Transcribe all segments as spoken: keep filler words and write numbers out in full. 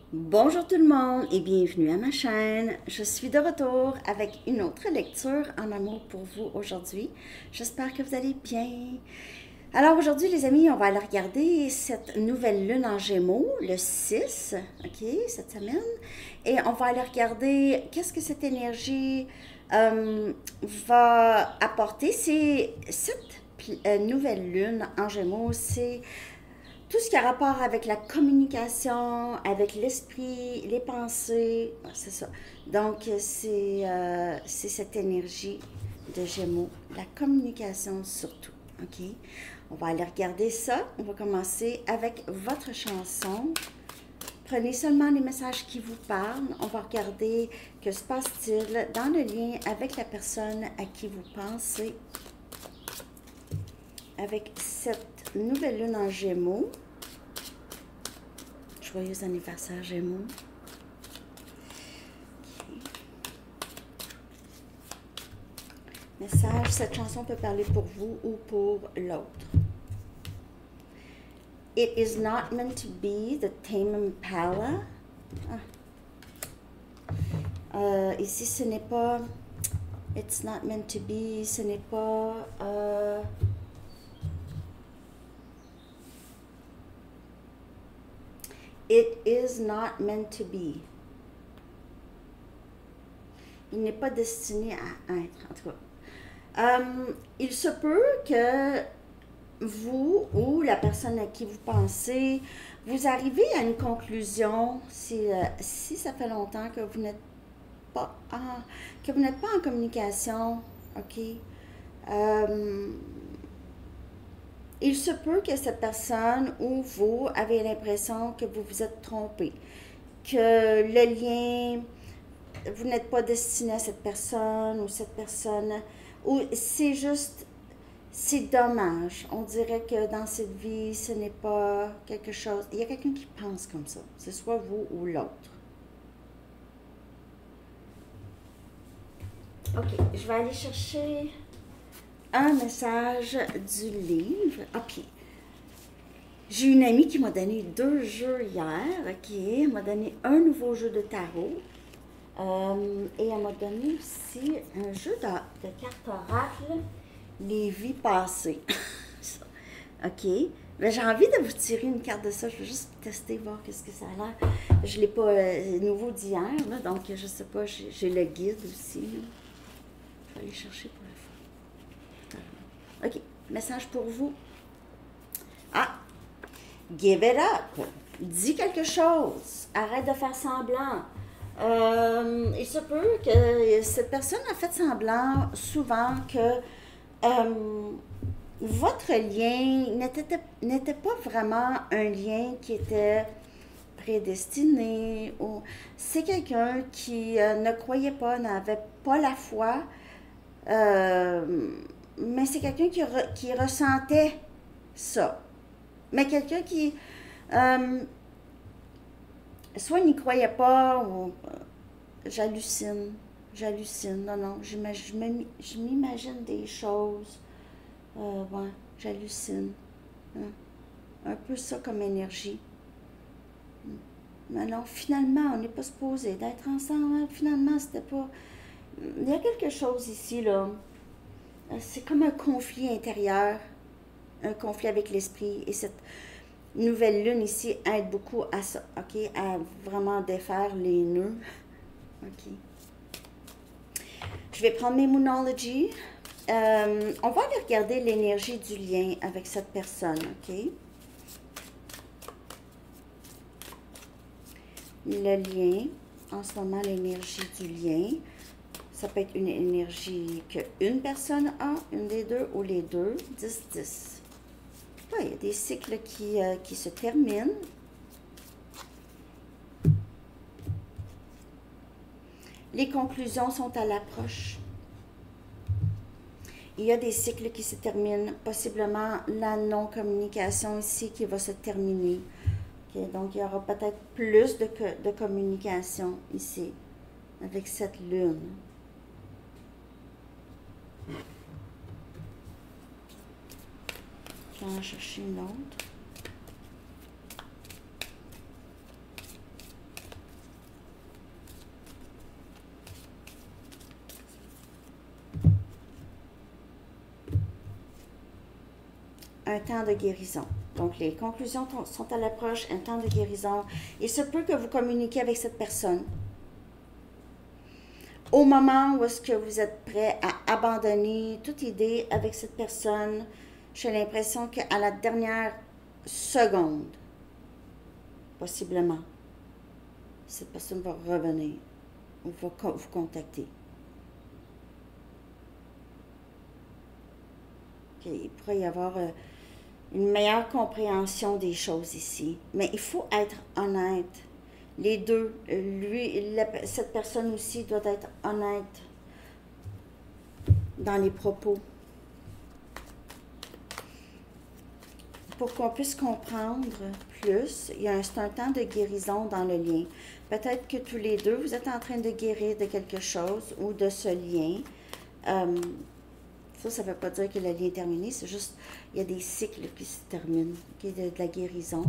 Bonjour tout le monde et bienvenue à ma chaîne. Je suis de retour avec une autre lecture en amour pour vous aujourd'hui. J'espère que vous allez bien. Alors aujourd'hui les amis, on va aller regarder cette nouvelle lune en Gémeaux, le six, ok, cette semaine. Et on va aller regarder qu'est-ce que cette énergie euh, va apporter. C'est cette euh, nouvelle lune en Gémeaux, c'est tout ce qui a rapport avec la communication, avec l'esprit, les pensées, c'est ça. Donc, c'est euh, c'est cette énergie de Gémeaux, la communication surtout, OK? On va aller regarder ça. On va commencer avec votre chanson. Prenez seulement les messages qui vous parlent. On va regarder que se passe-t-il dans le lien avec la personne à qui vous pensez. Avec cette nouvelle lune en Gémeaux. Joyeux anniversaire Gémeaux. Okay. Message, cette chanson peut parler pour vous ou pour l'autre. It is not meant to be the Tame Impala. Ah. Euh, ici, ce n'est pas... It's not meant to be, ce n'est pas... Euh, It is not meant to be. Il n'est pas destiné à être, en tout cas. Um, il se peut que vous ou la personne à qui vous pensez, vous arrivez à une conclusion si, euh, si ça fait longtemps que vous n'êtes pas en, que vous n'êtes pas en communication, ok? Um, Il se peut que cette personne ou vous avez l'impression que vous vous êtes trompé, que le lien, vous n'êtes pas destiné à cette personne ou cette personne, ou c'est juste, c'est dommage. On dirait que dans cette vie, ce n'est pas quelque chose. Il y a quelqu'un qui pense comme ça, c'est soit vous ou l'autre. Ok, je vais aller chercher un message du livre. OK. J'ai une amie qui m'a donné deux jeux hier. OK. Elle m'a donné un nouveau jeu de tarot. Euh, et elle m'a donné aussi un jeu de, de cartes oracle, les vies passées. OK. Mais j'ai envie de vous tirer une carte de ça. Je vais juste tester, voir qu'est-ce que ça a l'air. Je ne l'ai pas euh, nouveau d'hier, là, donc je sais pas. J'ai le guide aussi. Là. Je vais aller chercher pour OK. Message pour vous. Ah! Give it up. Dis quelque chose. Arrête de faire semblant. Euh, il se peut que cette personne a fait semblant souvent que euh, votre lien n'était pas vraiment un lien qui était prédestiné. Ou c'est quelqu'un qui euh, ne croyait pas, n'avait pas la foi. Euh, mais c'est quelqu'un qui, re, qui ressentait ça. Mais quelqu'un qui, euh, soit n'y croyait pas, ou euh, j'hallucine, j'hallucine, non, non, je m'imagine des choses, euh, ouais, j'hallucine. Hein. Un peu ça comme énergie. Mais non, finalement, on n'est pas supposé d'être ensemble, hein. Finalement, c'était pas... Il y a quelque chose ici, là. C'est comme un conflit intérieur, un conflit avec l'esprit. Et cette nouvelle lune ici aide beaucoup à ça, ok? À vraiment défaire les nœuds. Ok. Je vais prendre mes Moonology. Euh, on va aller regarder l'énergie du lien avec cette personne, ok? Le lien, en ce moment, l'énergie du lien. Ça peut être une énergie qu'une personne a, une des deux, ou les deux, dix dix. Ouais, il y a des cycles qui, euh, qui se terminent. Les conclusions sont à l'approche. Il y a des cycles qui se terminent, possiblement la non-communication ici qui va se terminer. Okay, donc, il y aura peut-être plus de, de communication ici, avec cette lune. Je vais en chercher une autre. un temps de guérison. Donc, les conclusions sont à l'approche, un temps de guérison. Il se peut que vous communiquiez avec cette personne. Au moment où est-ce que vous êtes prêt à abandonner toute idée avec cette personne, j'ai l'impression qu'à la dernière seconde, possiblement, cette personne va revenir ou va vous contacter. Okay, il pourrait y avoir euh, une meilleure compréhension des choses ici. Mais il faut être honnête. Les deux, lui, la, cette personne aussi doit être honnête dans les propos. Pour qu'on puisse comprendre plus, il y a un, c'est un temps de guérison dans le lien. Peut-être que tous les deux, vous êtes en train de guérir de quelque chose ou de ce lien. Euh, ça, ça ne veut pas dire que le lien est terminé, c'est juste, il y a des cycles qui se terminent, okay, de, de la guérison.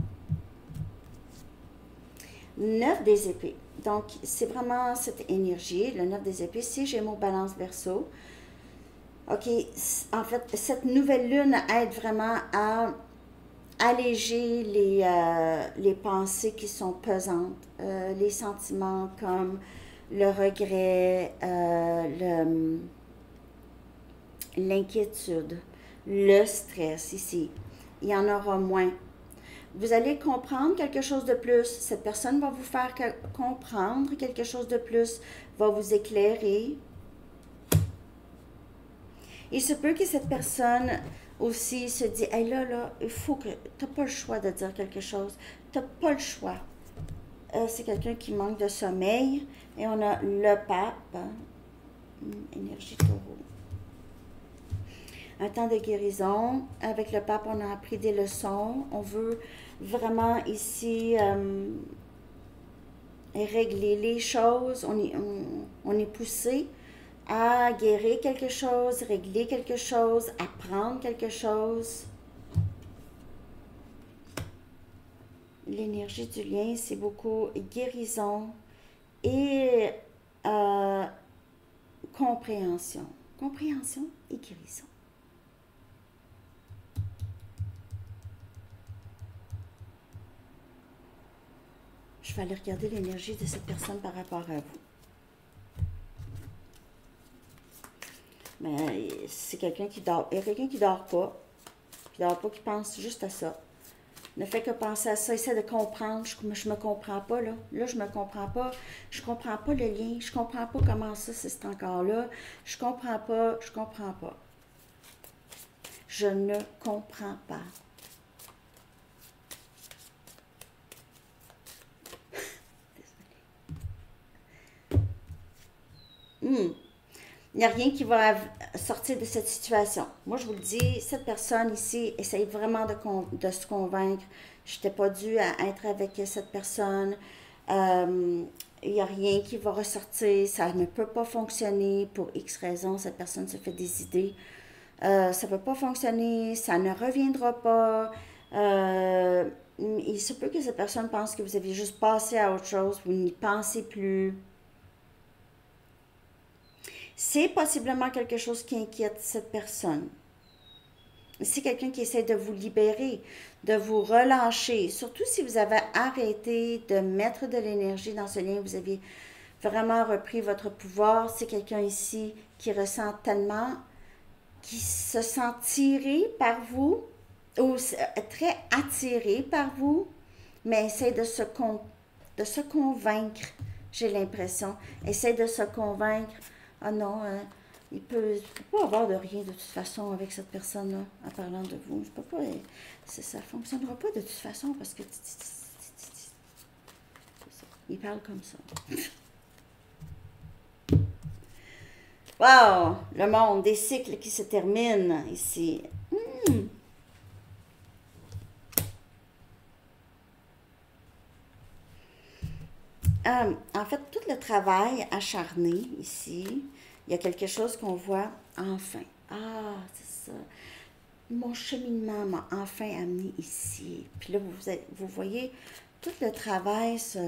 Neuf des épées. Donc, c'est vraiment cette énergie, le neuf des épées, si Gémeaux, Balance, Verseau. OK, en fait, cette nouvelle lune aide vraiment à alléger les, euh, les pensées qui sont pesantes, euh, les sentiments comme le regret, euh, le, l'inquiétude, le stress ici. Il y en aura moins. Vous allez comprendre quelque chose de plus. Cette personne va vous faire comprendre quelque chose de plus, va vous éclairer. Il se peut que cette personne aussi se dit, hey, là, là, il faut que, tu n'as pas le choix de dire quelque chose. Tu n'as pas le choix. Euh, c'est quelqu'un qui manque de sommeil. Et on a le pape. Hein? Énergie taureau. Un temps de guérison. Avec le pape, on a appris des leçons. On veut vraiment ici euh, régler les choses. On est, on, on est poussé à guérir quelque chose, régler quelque chose, apprendre quelque chose. L'énergie du lien, c'est beaucoup guérison et euh, compréhension. Compréhension et guérison. Je vais aller regarder l'énergie de cette personne par rapport à vous. Mais c'est quelqu'un qui dort. Il y a quelqu'un qui ne dort pas. Qui dort pas, qui pense juste à ça. Ne fait que penser à ça, essaie de comprendre. Je ne me comprends pas, là. Là, je ne me comprends pas. Je ne comprends pas le lien. Je ne comprends pas comment ça, c'est encore là. Je ne comprends pas. Je ne comprends pas. Je ne comprends pas. Désolée. Hmm. Il n'y a rien qui va sortir de cette situation. Moi, je vous le dis, cette personne ici essaye vraiment de, de se convaincre. Je n'étais pas due à être avec cette personne. Euh, il n'y a rien qui va ressortir. Ça ne peut pas fonctionner pour X raisons. Cette personne se fait des idées. Euh, ça ne peut pas fonctionner. Ça ne reviendra pas. Euh, il se peut que cette personne pense que vous avez juste passé à autre chose. Vous n'y pensez plus. C'est possiblement quelque chose qui inquiète cette personne. C'est quelqu'un qui essaie de vous libérer, de vous relâcher. Surtout si vous avez arrêté de mettre de l'énergie dans ce lien, vous avez vraiment repris votre pouvoir. C'est quelqu'un ici qui ressent tellement, qui se sent tiré par vous, ou très attiré par vous, mais essaie de se, con, de se convaincre, j'ai l'impression. Essaie de se convaincre. Ah non, hein, il peut, il peut pas avoir de rien de toute façon avec cette personne-là, en parlant de vous. Je peux pas, ça ne fonctionnera pas de toute façon parce que il parle comme ça. Wow! Le monde, des cycles qui se terminent ici. Hmm. Euh, en fait, tout le travail acharné ici, il y a quelque chose qu'on voit enfin. Ah, c'est ça. Mon cheminement m'a enfin amené ici. Puis là, vous, êtes, vous voyez tout le travail se,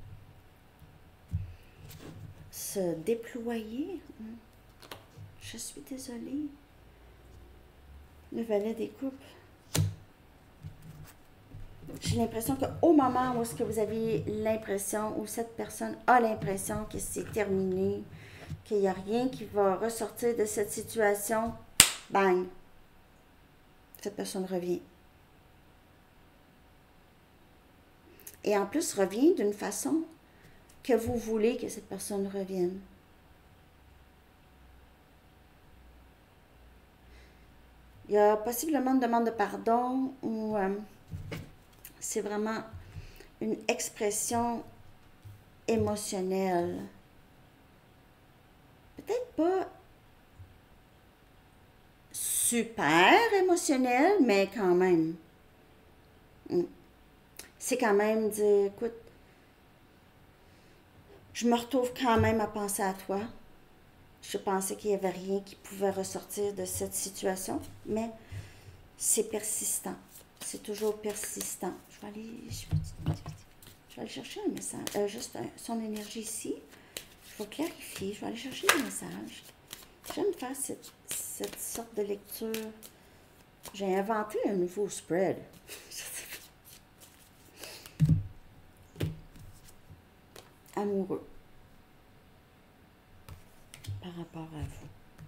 se déployer. Je suis désolée. Le valet des coupes. J'ai l'impression qu'au moment où est-ce que vous avez l'impression, où cette personne a l'impression que c'est terminé, qu'il n'y a rien qui va ressortir de cette situation, bang, cette personne revient. Et en plus, revient d'une façon que vous voulez que cette personne revienne. Il y a possiblement une demande de pardon ou euh, c'est vraiment une expression émotionnelle. Peut-être pas super émotionnelle, mais quand même. C'est quand même dire, écoute, je me retrouve quand même à penser à toi. Je pensais qu'il n'y avait rien qui pouvait ressortir de cette situation, mais c'est persistant. C'est toujours persistant. Je vais aller, je vais, je vais aller chercher un message, euh, juste un, son énergie ici. Je vais clarifier, je vais aller chercher le message. J'aime faire cette, cette sorte de lecture. J'ai inventé un nouveau spread. Amoureux. Par rapport à vous.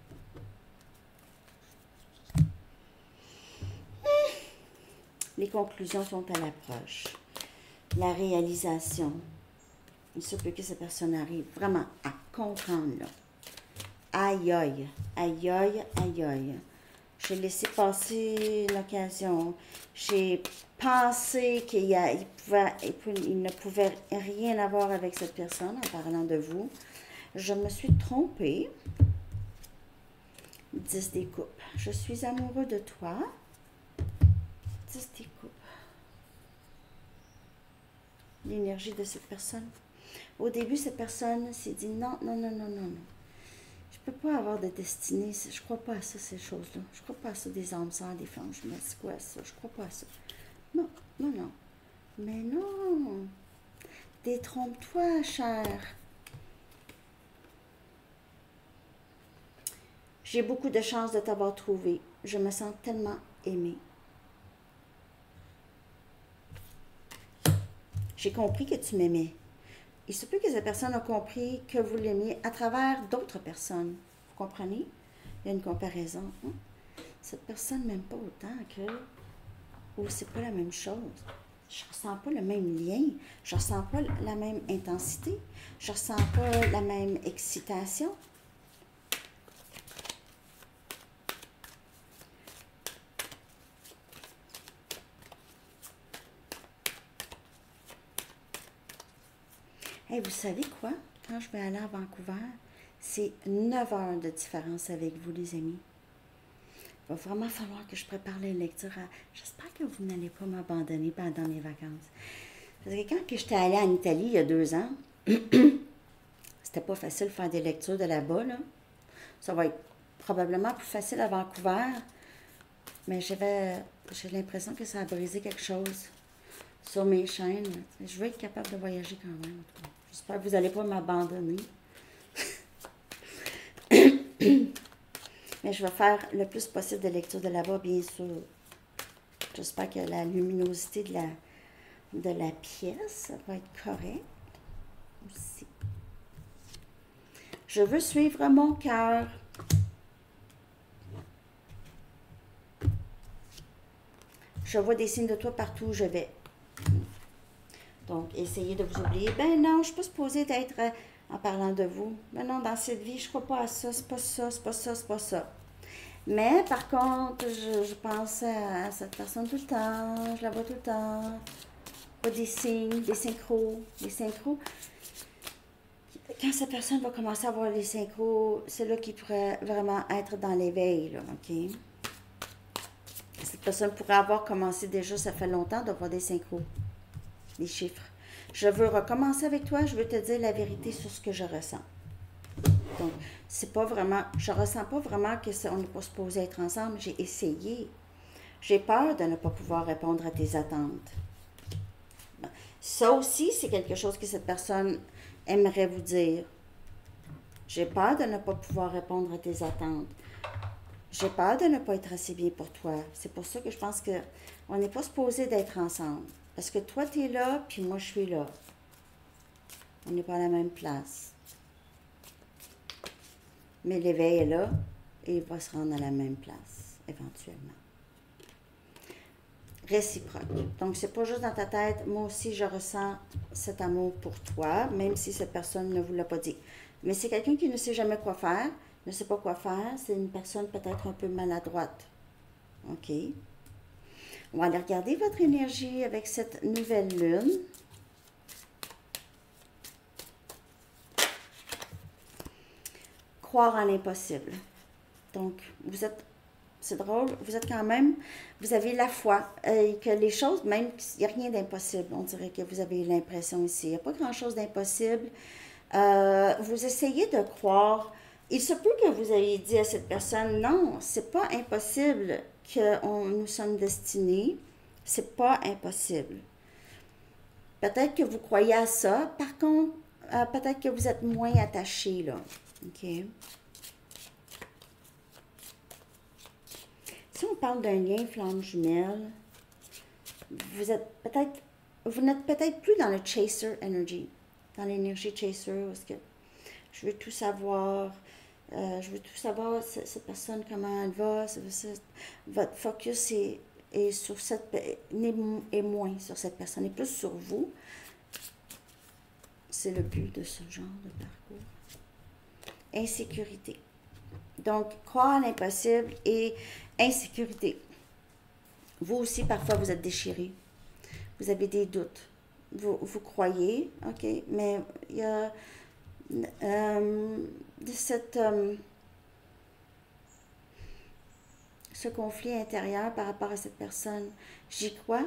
Les conclusions sont à l'approche. La réalisation. Il se peut que cette personne arrive vraiment à comprendre, là. Aïe, aïe, aïe, aïe, aïe, aïe. J'ai laissé passer l'occasion. J'ai pensé qu'il y a, il, pouvait, il ne pouvait rien avoir avec cette personne en parlant de vous. Je me suis trompée. dix des coupes. Je suis amoureux de toi. dix des coupes. L'énergie de cette personne. Au début, cette personne s'est dit non, non, non, non, non, non. Je ne peux pas avoir de destinée. Je ne crois pas à ça, ces choses-là. Je ne crois pas à ça, des âmes sœurs, des flammes. Je me dis quoi ça? Je ne crois pas à ça. Non, non, non. Mais non. Détrompe-toi, cher. J'ai beaucoup de chance de t'avoir trouvé. Je me sens tellement aimée. J'ai compris que tu m'aimais. Il se peut que cette personne a compris que vous l'aimiez à travers d'autres personnes. Vous comprenez? Il y a une comparaison. Hein? Cette personne ne m'aime pas autant que... Ou c'est pas la même chose. Je ne ressens pas le même lien. Je ne ressens pas la même intensité. Je ne ressens pas la même excitation. Hey, vous savez quoi? Quand je vais aller à Vancouver, c'est neuf heures de différence avec vous, les amis. Il va vraiment falloir que je prépare les lectures. À... J'espère que vous n'allez pas m'abandonner pendant mes vacances. Parce que quand j'étais allée en Italie il y a deux ans, c'était pas facile de faire des lectures de là-bas, là. Ça va être probablement plus facile à Vancouver, mais j'avais, j'ai l'impression que ça a brisé quelque chose sur mes chaînes. Je veux être capable de voyager quand même. J'espère que vous n'allez pas m'abandonner. Mais je vais faire le plus possible de lecture de là-bas, bien sûr. J'espère que la luminosité de la, de la pièce va être correcte aussi. Je veux suivre mon cœur. Je vois des signes de toi partout où je vais. Donc, essayez de vous oublier. Ben non, je ne suis pas supposée d'être euh, en parlant de vous. Ben non, dans cette vie, je ne crois pas à ça. C'est pas ça, c'est pas ça, c'est pas ça. Mais, par contre, je, je pense à, à cette personne tout le temps. Je la vois tout le temps. Pas des signes, des synchros. Des synchros. Quand cette personne va commencer à avoir les synchros, c'est là qu'il pourrait vraiment être dans l'éveil, là, OK? Cette personne pourrait avoir commencé déjà, ça fait longtemps, d'avoir des synchros. Les chiffres. Je veux recommencer avec toi, je veux te dire la vérité sur ce que je ressens. Donc, c'est pas vraiment, je ressens pas vraiment que ça, on n'est pas supposé être ensemble. J'ai essayé. J'ai peur de ne pas pouvoir répondre à tes attentes. Ça aussi, c'est quelque chose que cette personne aimerait vous dire. J'ai peur de ne pas pouvoir répondre à tes attentes. J'ai peur de ne pas être assez bien pour toi. C'est pour ça que je pense qu'on n'est pas supposé d'être ensemble. Parce que toi, tu es là, puis moi, je suis là. On n'est pas à la même place. Mais l'éveil est là et il va se rendre à la même place, éventuellement. Réciproque. Donc, c'est pas juste dans ta tête. Moi aussi, je ressens cet amour pour toi, même si cette personne ne vous l'a pas dit. Mais c'est quelqu'un qui ne sait jamais quoi faire, ne sait pas quoi faire. C'est une personne peut-être un peu maladroite. OK? On va aller regarder votre énergie avec cette nouvelle lune. Croire en l'impossible. Donc, vous êtes, c'est drôle, vous êtes quand même, vous avez la foi euh, et que les choses, même, il n'y a rien d'impossible. On dirait que vous avez l'impression ici. Il n'y a pas grand-chose d'impossible. Euh, vous essayez de croire. Il se peut que vous ayez dit à cette personne, non, c'est pas impossible que on, nous sommes destinés. C'est pas impossible. Peut-être que vous croyez à ça. Par contre, euh, peut-être que vous êtes moins attaché, là. OK? Si on parle d'un lien flamme jumelle, vous êtes peut-être, vous n'êtes peut-être plus dans le chaser energy, dans l'énergie chaser, parce que je veux tout savoir, euh, je veux tout savoir, cette personne, comment elle va, votre focus est, est sur cette, est moins sur cette personne, et plus sur vous. C'est le but de ce genre de parcours. Insécurité. Donc, croire à l'impossible et insécurité. Vous aussi, parfois, vous êtes déchiré. Vous avez des doutes. Vous, vous croyez, OK, mais il y a euh, cette, euh, ce conflit intérieur par rapport à cette personne. J'y crois,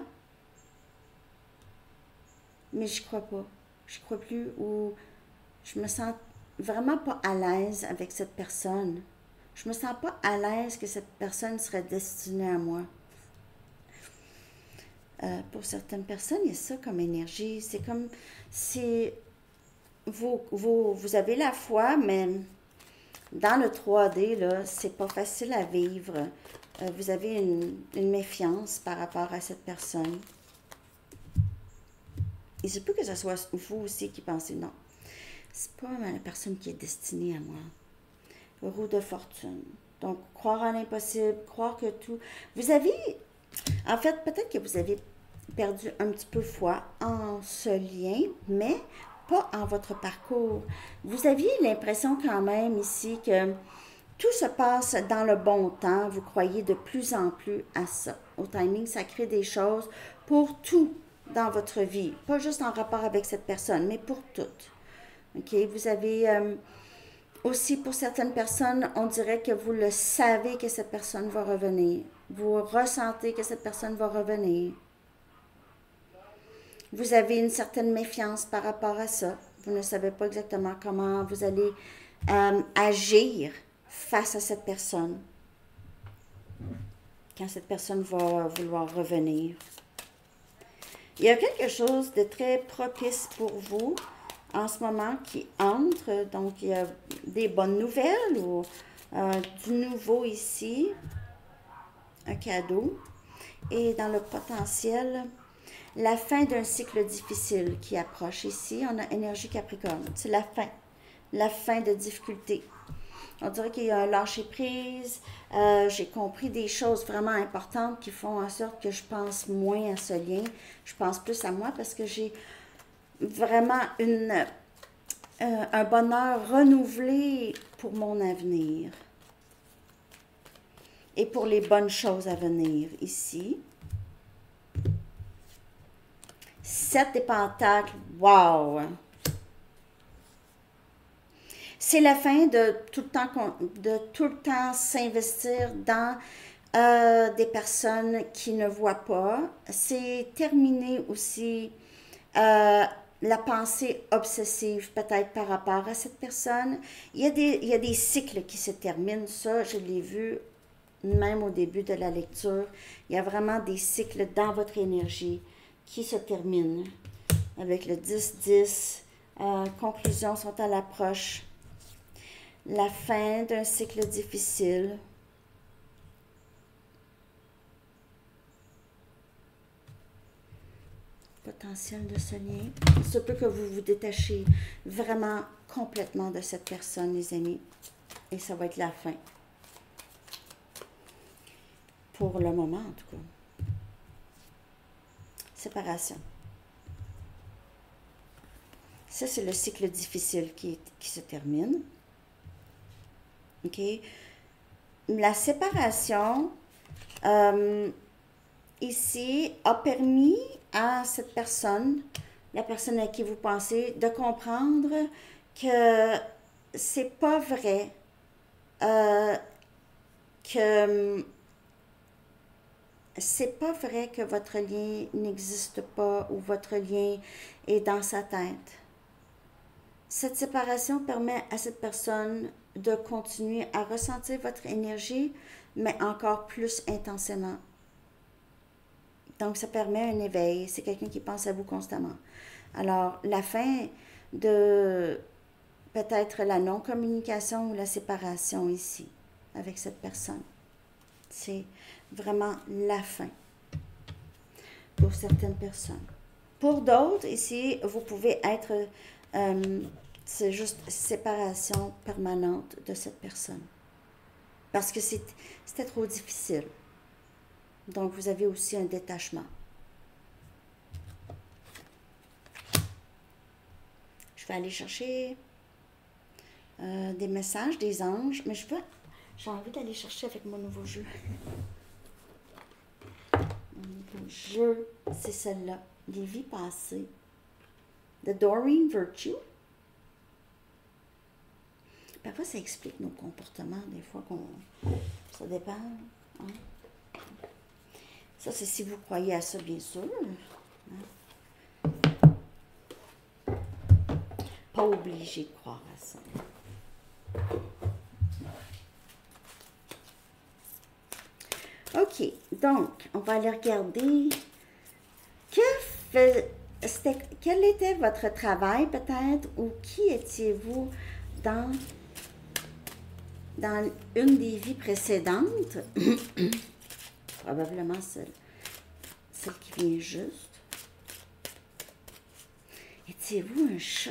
mais j'y crois pas. Je crois plus, ou je me sens vraiment pas à l'aise avec cette personne. Je me sens pas à l'aise que cette personne serait destinée à moi. Euh, pour certaines personnes, il y a ça comme énergie. C'est comme si vous, vous, vous avez la foi, mais dans le trois D, là, c'est pas facile à vivre. Euh, vous avez une, une méfiance par rapport à cette personne. Il se peut que ce soit vous aussi qui pensez non. C'est pas la personne qui est destinée à moi. Roue de fortune. Donc, croire en l'impossible, croire que tout... Vous avez... En fait, peut-être que vous avez perdu un petit peu foi en ce lien, mais pas en votre parcours. Vous aviez l'impression quand même ici que tout se passe dans le bon temps. Vous croyez de plus en plus à ça. Au timing, ça crée des choses pour tout dans votre vie. Pas juste en rapport avec cette personne, mais pour toutes. OK? Vous avez... Euh, Aussi, pour certaines personnes, on dirait que vous le savez que cette personne va revenir. Vous ressentez que cette personne va revenir. Vous avez une certaine méfiance par rapport à ça. Vous ne savez pas exactement comment vous allez euh, agir face à cette personne quand cette personne va vouloir revenir. Il y a quelque chose de très propice pour vous en ce moment qui entre, donc il y a des bonnes nouvelles ou euh, du nouveau ici, un cadeau, et dans le potentiel, la fin d'un cycle difficile qui approche ici, on a énergie Capricorne, c'est la fin, la fin de difficultés. On dirait qu'il y a un lâcher-prise, euh, j'ai compris des choses vraiment importantes qui font en sorte que je pense moins à ce lien, je pense plus à moi parce que j'ai vraiment une, euh, un bonheur renouvelé pour mon avenir et pour les bonnes choses à venir ici. Sept des pentacles, wow! C'est la fin de tout le temps, de tout le temps s'investir dans euh, des personnes qui ne voient pas. C'est terminé aussi euh, la pensée obsessive peut-être par rapport à cette personne. Il y a des, il y a des cycles qui se terminent, ça je l'ai vu même au début de la lecture. Il y a vraiment des cycles dans votre énergie qui se terminent avec le dix dix. Euh, conclusions sont à l'approche. La fin d'un cycle difficile. potentiel de ce lien. Il se peut que vous vous détachiez vraiment complètement de cette personne, les amis. Et ça va être la fin. Pour le moment, en tout cas. Séparation. Ça, c'est le cycle difficile qui, qui se termine. OK? La séparation, euh, ici, a permis à cette personne, la personne à qui vous pensez, de comprendre que c'est pas vrai euh, que c'est pas vrai que votre lien n'existe pas ou votre lien est dans sa tête. Cette séparation permet à cette personne de continuer à ressentir votre énergie, mais encore plus intensément. Donc, ça permet un éveil. C'est quelqu'un qui pense à vous constamment. Alors, la fin de peut-être la non-communication ou la séparation ici, avec cette personne. C'est vraiment la fin pour certaines personnes. Pour d'autres, ici, vous pouvez être... Euh, c'est juste séparation permanente de cette personne. Parce que c'était trop difficile. Donc, vous avez aussi un détachement. Je vais aller chercher euh, des messages, des anges, mais je veux, j'ai envie d'aller chercher avec mon nouveau jeu. Mon nouveau jeu, c'est celle-là, les vies passées. The Doreen Virtue. Parfois, ça explique nos comportements, des fois qu'on... Ça dépend. Hein? Ça, c'est si vous croyez à ça, bien sûr. Hein? Pas obligé de croire à ça. OK, donc, on va aller regarder. Que fait, quel était votre travail, peut-être, ou qui étiez-vous dans, dans une des vies précédentes? Probablement celle, celle qui vient juste. Étiez-vous un chat?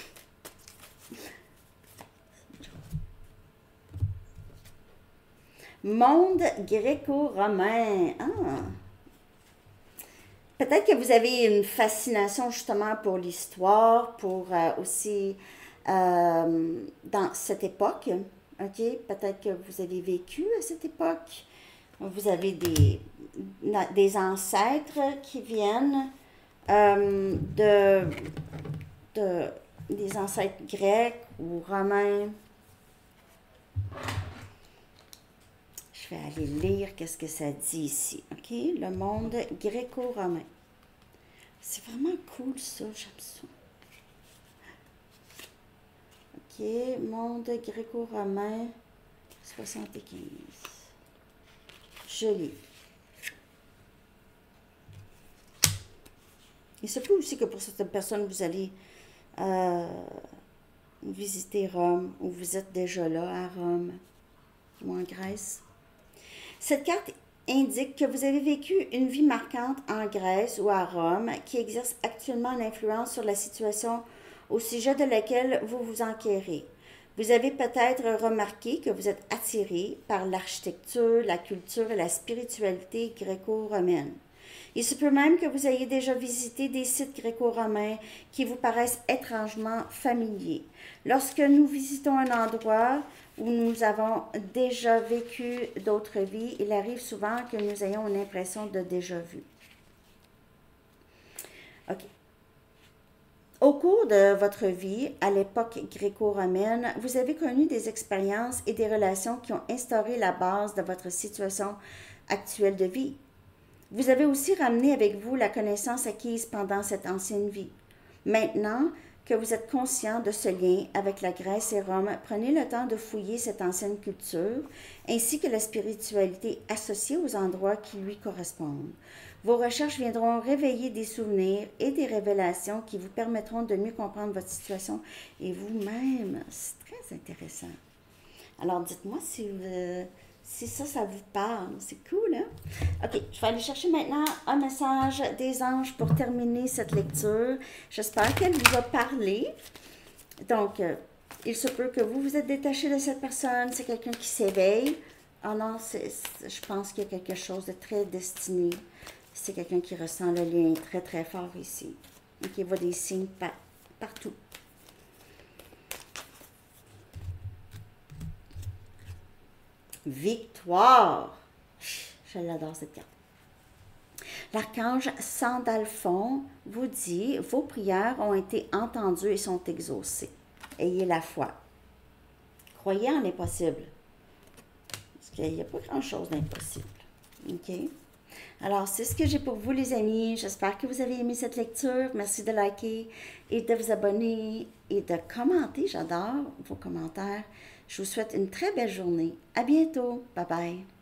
Monde gréco-romain. Ah. Peut-être que vous avez une fascination justement pour l'histoire, pour euh, aussi euh, dans cette époque. OK? Peut-être que vous avez vécu à cette époque. Vous avez des, des ancêtres qui viennent euh, de, de des ancêtres grecs ou romains. Je vais aller lire qu'est-ce que ça dit ici. OK? Le monde gréco-romain. C'est vraiment cool, ça. J'aime ça. OK. Monde gréco-romain soixante-quinze. Joli. Il se peut aussi que pour certaines personnes, vous allez euh, visiter Rome ou vous êtes déjà là à Rome ou en Grèce. Cette carte indique que vous avez vécu une vie marquante en Grèce ou à Rome qui exerce actuellement une influence sur la situation au sujet de laquelle vous vous enquérez. Vous avez peut-être remarqué que vous êtes attiré par l'architecture, la culture et la spiritualité gréco-romaine. Il se peut même que vous ayez déjà visité des sites gréco-romains qui vous paraissent étrangement familiers. Lorsque nous visitons un endroit où nous avons déjà vécu d'autres vies, il arrive souvent que nous ayons une impression de déjà-vu. OK. Au cours de votre vie, à l'époque gréco-romaine, vous avez connu des expériences et des relations qui ont instauré la base de votre situation actuelle de vie. Vous avez aussi ramené avec vous la connaissance acquise pendant cette ancienne vie. Maintenant que vous êtes conscient de ce lien avec la Grèce et Rome, prenez le temps de fouiller cette ancienne culture, ainsi que la spiritualité associée aux endroits qui lui correspondent. Vos recherches viendront réveiller des souvenirs et des révélations qui vous permettront de mieux comprendre votre situation et vous-même. C'est très intéressant. Alors, dites-moi si vous, si ça, ça vous parle. C'est cool, hein? OK, je vais aller chercher maintenant un message des anges pour terminer cette lecture. J'espère qu'elle vous a parlé. Donc, euh, il se peut que vous vous êtes détaché de cette personne. C'est quelqu'un qui s'éveille. Ah non, c'est, c'est- je pense qu'il y a quelque chose de très destiné. C'est quelqu'un qui ressent le lien très, très fort ici. Et qui voit des signes pa- partout. Victoire! Je l'adore cette carte. L'archange Sandalphon vous dit, vos prières ont été entendues et sont exaucées. Ayez la foi. Croyez en l'impossible. Parce qu'il n'y a pas grand-chose d'impossible. OK? Alors, c'est ce que j'ai pour vous, les amis. J'espère que vous avez aimé cette lecture. Merci de liker et de vous abonner et de commenter. J'adore vos commentaires. Je vous souhaite une très belle journée. À bientôt. Bye bye.